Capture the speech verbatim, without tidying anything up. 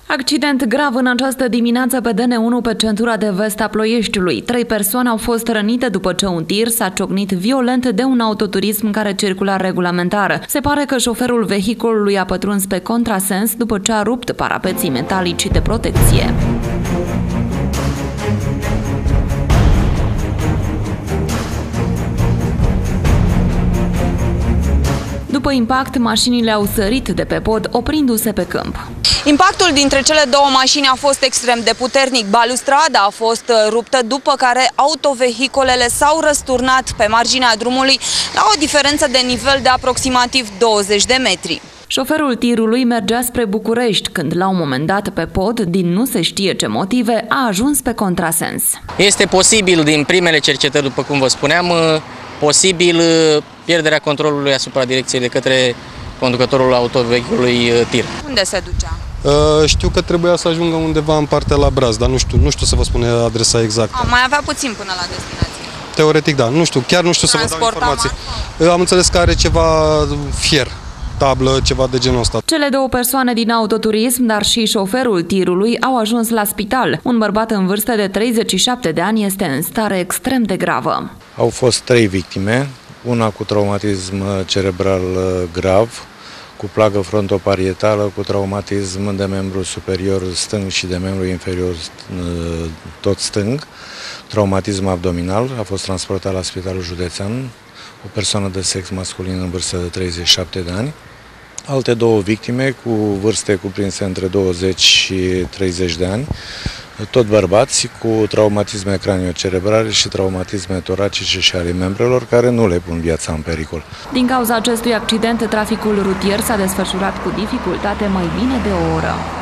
Accident grav în această dimineață pe D N unu pe centura de vest a Ploieștiului. Trei persoane au fost rănite după ce un tir s-a ciocnit violent de un autoturism care circula regulamentar. Se pare că șoferul vehiculului a pătruns pe contrasens după ce a rupt parapeții metalici de protecție. După impact, mașinile au sărit de pe pod, oprindu-se pe câmp. Impactul dintre cele două mașini a fost extrem de puternic. Balustrada a fost ruptă, după care autovehicolele s-au răsturnat pe marginea drumului la o diferență de nivel de aproximativ douăzeci de metri. Șoferul tirului mergea spre București, când la un moment dat pe pod, din nu se știe ce motive, a ajuns pe contrasens. Este posibil, din primele cercetări, după cum vă spuneam, posibil pierderea controlului asupra direcției de către conducătorul autovehiculului tir. Unde se ducea? Uh, știu că trebuia să ajungă undeva în partea la Braș, dar nu știu, nu știu să vă spun adresa exactă. A, mai avea puțin până la destinație. Teoretic, da. Nu știu, chiar nu știu Transport să vă dau informații. Amat? Am înțeles că are ceva fier, tablă, ceva de genul ăsta. Cele două persoane din autoturism, dar și șoferul tirului, au ajuns la spital. Un bărbat în vârstă de treizeci și șapte de ani este în stare extrem de gravă. Au fost trei victime, una cu traumatism cerebral grav, cu plagă frontoparietală, cu traumatism de membru superior stâng și de membru inferior tot stâng, traumatism abdominal, a fost transportat la Spitalul Județean, o persoană de sex masculin în vârstă de treizeci și șapte de ani, alte două victime cu vârste cuprinse între douăzeci și treizeci de ani, tot bărbați cu traumatisme craniocerebrale și traumatisme toracice și ale membrelor, care nu le pun viața în pericol. Din cauza acestui accident, traficul rutier s-a desfășurat cu dificultate mai bine de o oră.